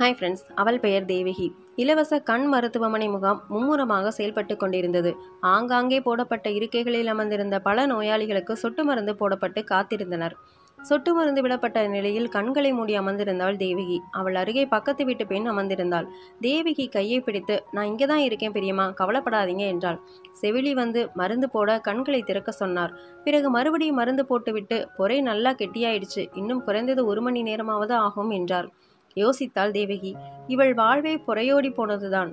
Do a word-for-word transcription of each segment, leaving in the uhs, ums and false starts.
Hi friends, அவள் பெயர் தேவகி. இலவச கண் மருத்துவமனை முகாம் மும்முரமாக செயல்பட்டு கொண்டிருந்தது. ஆங்காங்கே போடப்பட்ட இருக்கைகளில் அமர்ந்திருந்த பல நோயாளிகளுக்கு சொட்டு மருந்து போடப்பட்டு காத்திருந்தனர். சொட்டு மருந்து விடப்பட்ட நிலையில் கண்களை மூடி அமர்ந்திருந்தாள் தேவகி. அவள் அருகே பக்கத்து வீட்டு பெண் அமர்ந்திருந்தாள். தேவகி கையை பிடித்து, நான் இங்கே தான் இருக்கேன் பெரியம்மா, கவலைப்படாதீங்க என்றாள். செவிலி வந்து மருந்து போட கண்களை திறக்க சொன்னார். பிறகு மறுபடியும் மருந்து போட்டுவிட்டு, பொறை நல்லா கெட்டியாயிடுச்சு, இன்னும் குறைந்தது ஒரு மணி நேரமாவது ஆகும் என்றார். யோசித்தாள் தேவகி. இவள் வாழ்வே பொறையோடி போனதுதான்.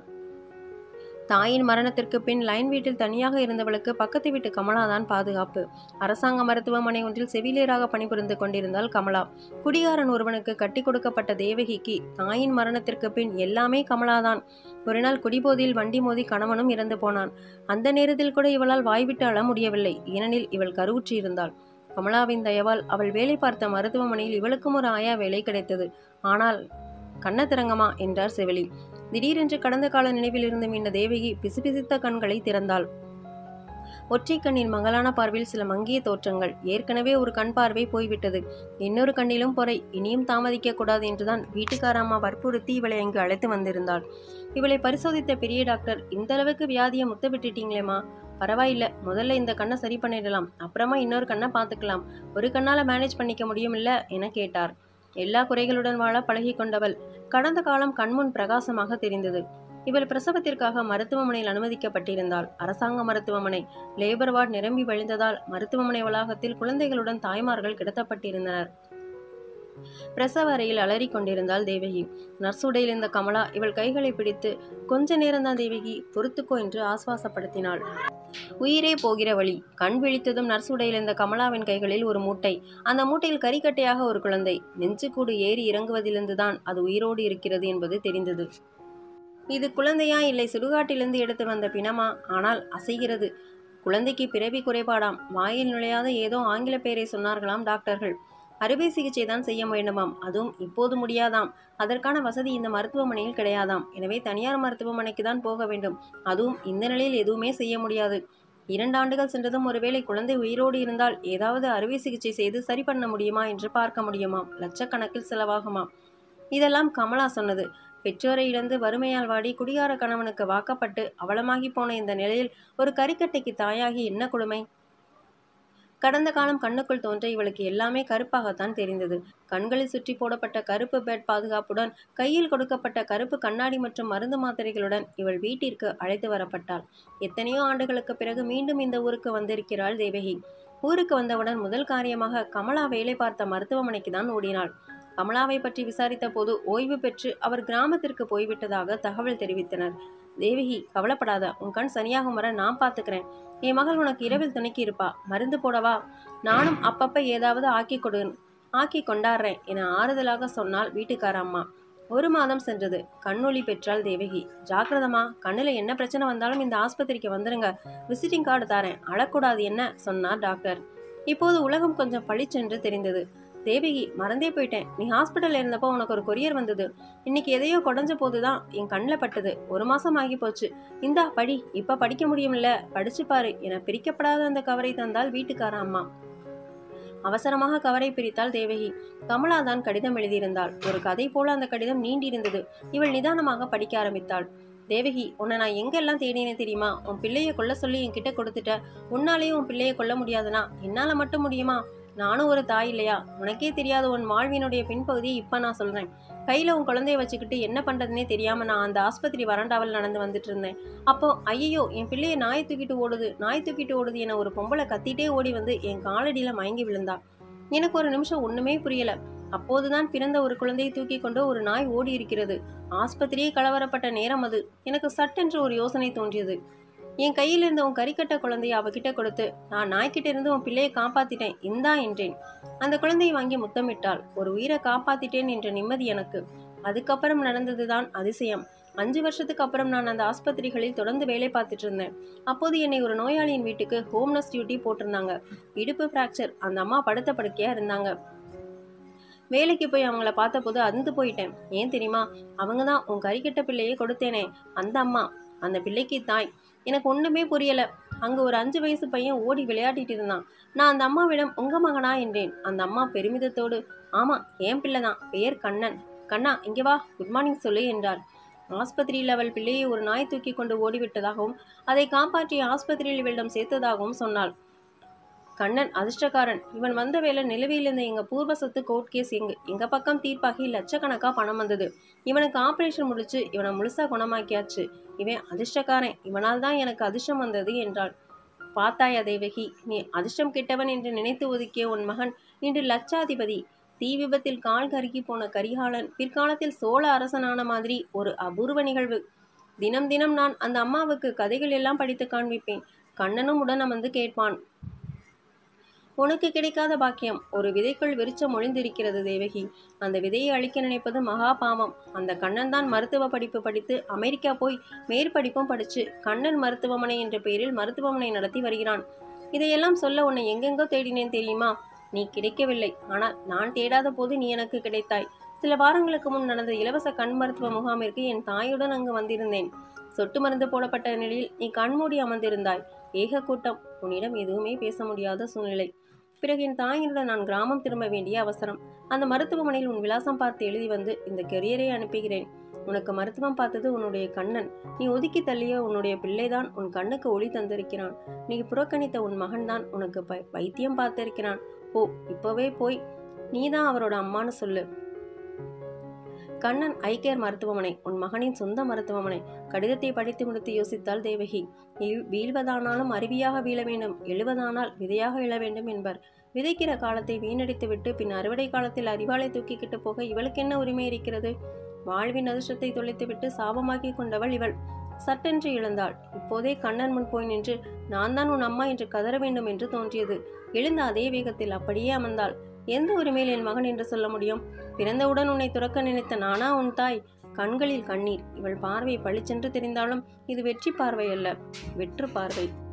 தாயின் மரணத்திற்கு பின் லைன் வீட்டில் தனியாக இருந்தவளுக்கு பக்கத்து வீட்டு கமலாதான் பாதுகாப்பு. அரசாங்க மருத்துவமனை ஒன்றில் செவிலியராக பணிபுரிந்து கொண்டிருந்தாள் கமலா. குடிகாரன் ஒருவனுக்கு கட்டி கொடுக்கப்பட்ட தேவகிக்கு தாயின் மரணத்திற்கு பின் எல்லாமே கமலாதான். ஒரு நாள் குடிபோதையில் வண்டி மோதி கணவனும் இறந்து போனான். அந்த நேரத்தில் கூட இவளால் வாய்விட்டு அழ முடியவில்லை. ஏனெனில் இவள் கருவுற்றி இருந்தாள். கமலாவின் தயவால் அவள் வேலை பார்த்த மருத்துவமனையில் இவளுக்கும் ஒரு ஆயா வேலை கிடைத்தது. ஆனால் கண்ணத்திரங்கமா என்றார் செவிலி. திடீரென்று கடந்த கால நினைவில் இருந்து மீண்ட தேவகி பிசுபிசித்த கண்களை திறந்தாள். ஒற்றை கண்ணின் மங்கலான பார்வையில் சில மங்கிய தோற்றங்கள். ஏற்கனவே ஒரு கண் பார்வை போய்விட்டது. இன்னொரு கண்ணிலும் பொறை. இனியும் தாமதிக்க கூடாது என்றுதான் வீட்டுக்கார அம்மா வற்புறுத்தி இவளை அங்கு அழைத்து வந்திருந்தாள். இவளை பரிசோதித்த பெரிய டாக்டர், இந்த அளவுக்கு வியாதியை முத்த விட்டுட்டீங்களேம்மா, பரவாயில்ல, முதல்ல இந்த கண்ணை சரி பண்ணிடலாம், அப்புறமா இன்னொரு கண்ணை பார்த்துக்கலாம், ஒரு கண்ணால் மேனேஜ் பண்ணிக்க முடியும் இல்ல என கேட்டார். எல்லா குறைகளுடன் வாழ பழகி கொண்டவள் கடந்த காலம் கண்முன் பிரகாசமாக தெரிந்தது. இவள் பிரசவத்திற்காக மருத்துவமனையில் அனுமதிக்கப்பட்டிருந்தாள். அரசாங்க மருத்துவமனை. லேபர் வார்டு நிரம்பி வழிந்ததால் மருத்துவமனை வளாகத்தில் குழந்தைகளுடன் தாய்மார்கள் கிடத்தப்பட்டிருந்தனர். பிரசவ அறையில் அலறி கொண்டிருந்தாள் தேவகி. நர்சுடையில் இருந்த கமலா இவள் கைகளை பிடித்து, கொஞ்ச நேரம்தான் தேவகி, பொறுத்துக்கோ என்று ஆஸ்வாசப்படுத்தினாள். உயிரே போகிற வழி. கண் விழித்ததும் நர்சுடையில் இருந்த கமலாவின் கைகளில் ஒரு மூட்டை. அந்த மூட்டையில் கரிக்கட்டையாக ஒரு குழந்தை. நெஞ்சுக்கூடு ஏறி இறங்குவதிலிருந்துதான் அது உயிரோடு இருக்கிறது என்பது தெரிந்தது. இது குழந்தையா இல்லை சுடுகாட்டிலிருந்து எடுத்து வந்த பிணமா? ஆனால் அசைகிறது. குழந்தைக்கு பிறவி குறைபாடாம். வாயில் நுழையாத ஏதோ ஆங்கில பெயரை சொன்னார்களாம் டாக்டர்கள். அறுவை சிகிச்சை தான் செய்ய வேண்டுமாம். அதுவும் இப்போது முடியாதாம். அதற்கான வசதி இந்த மருத்துவமனையில் கிடையாதாம். எனவே தனியார் மருத்துவமனைக்கு தான் போக வேண்டும். அதுவும் இந்த நிலையில் எதுவுமே செய்ய முடியாது. இரண்டு ஆண்டுகள் சென்றதும் ஒருவேளை குழந்தை உயிரோடு இருந்தால் ஏதாவது அறுவை சிகிச்சை செய்து சரி பண்ண முடியுமா என்று பார்க்க முடியுமாம். லட்சக்கணக்கில் செலவாகுமாம். இதெல்லாம் கமலா சொன்னது. பெற்றோரை இழந்து வறுமையால் வாடி குடிகார கணவனுக்கு வாக்கப்பட்டு அவலமாகி போன இந்த நிலையில் ஒரு கரிக்கட்டைக்கு தாயாகி என்ன கொடுமை! கடந்த காலம் கண்ணுக்குள் தோன்ற இவளுக்கு எல்லாமே கருப்பாகத்தான் தெரிந்தது. கண்களில் சுற்றி போடப்பட்ட கருப்பு பேட் பாதுகாப்புடன் கையில் கொடுக்கப்பட்ட கருப்பு கண்ணாடி மற்றும் மருந்து மாத்திரைகளுடன் இவள் வீட்டிற்கு அழைத்து வரப்பட்டாள். எத்தனையோ ஆண்டுகளுக்கு பிறகு மீண்டும் இந்த ஊருக்கு வந்திருக்கிறாள் தேவகி. ஊருக்கு வந்தவுடன் முதல் காரியமாக கமலா வேலை பார்த்த மருத்துவமனைக்கு தான் ஓடினாள். கமலாவை பற்றி விசாரித்த போது ஓய்வு பெற்று அவர் கிராமத்திற்கு போய்விட்டதாக தகவல் தெரிவித்தனர். தேவகி, கவலைப்படாத, உன் கண் சரியாகும் வர நான் பார்த்துக்கிறேன். என் மகள் உனக்கு இரவில் துணைக்கி இருப்பா. மருந்து போடவா? நானும் அப்பப்ப ஏதாவது ஆக்கி கொடு ஆக்கி கொண்டாடுறேன் என ஆறுதலாக சொன்னால் வீட்டுக்கார அம்மா. ஒரு மாதம் சென்றது. கண்ணொளி பெற்றாள் தேவகி. ஜாக்கிரதமா, கண்ணுல என்ன பிரச்சனை வந்தாலும் இந்த ஆஸ்பத்திரிக்கு வந்துருங்க, விசிட்டிங் கார்டு தாரேன், அழக்கூடாது என்ன சொன்னார் டாக்டர். இப்போது உலகம் கொஞ்சம் பளிச்சென்று தெரிந்தது. தேவகி, மறந்தே போயிட்டேன், நீ ஹாஸ்பிட்டல் இருந்தப்போ உனக்கு ஒரு கொரியர் வந்தது. இன்னைக்கு எதையோ கொடைஞ்ச போதுதான் என் கண்ணில் பட்டது. ஒரு மாசம் ஆகி போச்சு. இந்தா படி, இப்ப படிக்க முடியும்ல, படிச்சு பாரு என பிரிக்கப்படாத அந்த கவரை தந்தால் வீட்டுக்கார அம்மா. அவசரமாக கவரை பிரித்தாள் தேவகி. கமலா தான் கடிதம் எழுதியிருந்தாள். ஒரு கதை போல அந்த கடிதம் நீண்டிருந்தது. இவள் நிதானமாக படிக்க ஆரம்பித்தாள். தேவகி, உன்னை நான் எங்கெல்லாம் தேடினேன் தெரியுமா? உன் பிள்ளையை கொல்ல சொல்லி என்கிட்ட கொடுத்துட்ட. உன்னாலேயும் உன் பிள்ளையை கொல்ல முடியாதுனா என்னால மட்டும் முடியுமா? நானும் ஒரு தாய் இல்லையா? உனக்கே தெரியாத உன் வாழ்வினுடைய பின்பகுதியை இப்ப நான் சொல்றேன். கையில உன் குழந்தைய வச்சுக்கிட்டு என்ன பண்றதுன்னே தெரியாம நான் அந்த ஆஸ்பத்திரி வராண்டாவில் நடந்து வந்துட்டு இருந்தேன். அப்போ ஐயோ, என் பிள்ளையை நாய் தூக்கிட்டு ஓடுது, நாய் தூக்கிட்டு ஓடுது என ஒரு பொம்பளை கத்திட்டே ஓடி வந்து என் காலடியில மயங்கி விழுந்தா. எனக்கு ஒரு நிமிஷம் ஒண்ணுமே புரியல. அப்போதுதான் பிறந்த ஒரு குழந்தையை தூக்கி கொண்டு ஒரு நாய் ஓடி இருக்கிறது. ஆஸ்பத்திரியே கலவரப்பட்ட நேரம் அது. எனக்கு சட்டென்று ஒரு யோசனை தோன்றியது. என் கையில் இருந்த உன் கரிக்கட்ட குழந்தையை அவகிட்ட கொடுத்து, நான் நாய்கிட்ட இருந்து உன் பிள்ளையை காப்பாத்திட்டேன், இந்தா என்றேன். அந்த குழந்தையை வாங்கி முத்தமிட்டாள். ஒரு உயிரை காப்பாத்திட்டேன் என்ற நிம்மதி எனக்கு. அதுக்கப்புறம் நடந்ததுதான் அதிசயம். அஞ்சு வருஷத்துக்கு அப்புறம் நான் அந்த ஆஸ்பத்திரிகளில் தொடர்ந்து வேலை பார்த்துட்டு இருந்தேன். அப்போது என்னை ஒரு நோயாளியின் வீட்டுக்கு ஹோம்னஸ் டியூட்டி போட்டிருந்தாங்க. இடுப்பு பிராக்சர். அந்த அம்மா படுத்த படுக்கையா இருந்தாங்க. வேலைக்கு போய் அவங்கள பார்த்த போது அந்து போயிட்டேன். ஏன் தெரியுமா? அவங்க தான் உன் கரிக்கட்ட பிள்ளையை கொடுத்தேனே, அந்த அம்மா. அந்த பிள்ளைக்கு தாய். எனக்கு ஒண்ணுமே புரியல. அங்கு ஒரு அஞ்சு வயசு பையன் ஓடி விளையாடிட்டு இருந்தான். நான் அந்த அம்மாவிடம் உங்க மகனா என்றேன். அந்த அம்மா பெருமிதத்தோடு, ஆமா, என் பிள்ளைதான், பெயர் கண்ணன். கண்ணா இங்கே வா, குட் மார்னிங் சொல்லு என்றார். ஆஸ்பத்திரியில் அவள் பிள்ளையை ஒரு நாய் தூக்கி கொண்டு ஓடிவிட்டதாகவும் அதை காப்பாற்றி ஆஸ்பத்திரியில் இவளிடம் சேர்த்ததாகவும் சொன்னாள். கண்ணன் அதிர்ஷ்டக்காரன். இவன் வந்த வேலை நிலுவையில் இருந்த எங்க பூர்வ சொத்து கோர்ட் கேஸ் எங்க எங்க பக்கம் தீர்ப்பாகி லட்சக்கணக்கா பணம் வந்தது. இவனுக்கு ஆபரேஷன் முடிச்சு இவனை முழுசா குணமாக்கியாச்சு. இவன் அதிர்ஷ்டக்காரன். இவனால் தான் எனக்கு அதிர்ஷ்டம் வந்தது என்றாள். பார்த்தாயா தேவகி, நீ அதிர்ஷ்டம் கெட்டவன் என்று நினைத்து ஒதுக்கிய உன் மகன் இன்று லட்சாதிபதி. தீ விபத்தில் கால் கருகி போன கரிகாலன் பிற்காலத்தில் சோழ அரசனான மாதிரி ஒரு அபூர்வ நிகழ்வு. தினம் தினம் நான் அந்த அம்மாவுக்கு கதைகள் எல்லாம் படித்து காண்பிப்பேன். கண்ணனும் உடன் அமர்ந்து கேட்பான். உனக்கு கிடைக்காத பாக்கியம். ஒரு விதைக்குள் விருச்சம் ஒளிந்திருக்கிறது தேவகி. அந்த விதையை அழிக்க நினைப்பது மகா பாவம். அந்த கண்ணன் தான் மருத்துவ படிப்பு படித்து அமெரிக்கா போய் மேற்படிப்பும் படித்து கண்ணன் மருத்துவமனை என்ற பெயரில் மருத்துவமனை நடத்தி வருகிறான். இதையெல்லாம் சொல்ல உன்னை எங்கெங்கோ தேடினேன் தெரியுமா? நீ கிடைக்கவில்லை. ஆனால் நான் தேடாத போது நீ எனக்கு கிடைத்தாய். சில வாரங்களுக்கு முன் நடந்த இலவச கண் மருத்துவ முகாமிற்கு என் தாயுடன் அங்கு வந்திருந்தேன். சொட்டு மருந்து போடப்பட்ட நிலையில் நீ கண்மூடி அமர்ந்திருந்தாய். ஏக கூட்டம். உன்னிடம் எதுவுமே பேச முடியாத சூழ்நிலை. பிறகு என் தாயினுடன் நான் கிராமம் திரும்ப வேண்டிய அவசரம். அந்த மருத்துவமனையில் உன் விலாசம் பார்த்து எழுதி வந்து இந்த கெரியரை அனுப்புகிறேன். உனக்கு மருத்துவம் பார்த்தது உன்னுடைய கண்ணன். நீ ஒதுக்கி தள்ளிய உன்னுடைய பிள்ளைதான் உன் கண்ணுக்கு ஒளி தந்திருக்கிறான். நீ புறக்கணித்த உன் மகன்தான் உனக்கு ப வைத்தியம் பார்த்திருக்கிறான். போ, இப்போவே போய் நீதான் அவரோட அம்மானு சொல்லு. கண்ணன் ஐகேர் மருத்துவமனை உன் மகனின் சொந்த மருத்துவமனை. கடிதத்தை படித்து முடித்து யோசித்தாள் தேவகி. வீழ்வதானாலும் அருவியாக வீழ வேண்டும், எழுவதானால் விதையாக எழ வேண்டும் என்பர். விதைக்கிற காலத்தை வீணடித்து விட்டு பின் அறுவடை காலத்தில் அறிவாளை தூக்கிக்கிட்டு போக இவளுக்கு என்ன உரிமை இருக்கிறது? வாழ்வின் அதிர்ஷ்டத்தை தொலைத்துவிட்டு சாபமாக்கி கொண்டவள் இவள். சட்டென்று இழந்தாள். இப்போதே கண்ணன் முன் போய் நின்று நான் தான் உன் அம்மா என்று கதற வேண்டும் என்று தோன்றியது. எழுந்த அதே வேகத்தில் அப்படியே அமர்ந்தாள். எந்த உரிமையில் என் மகன் என்று சொல்ல முடியும்? பிறந்தவுடன் உன்னை துறக்க நினைத்த நானா உன் தாய்? கண்களில் கண்ணீர். இவள் பார்வை பளிச்சென்று தெரிந்தாலும் இது வெற்றி பார்வை அல்ல, வெற்று பார்வை.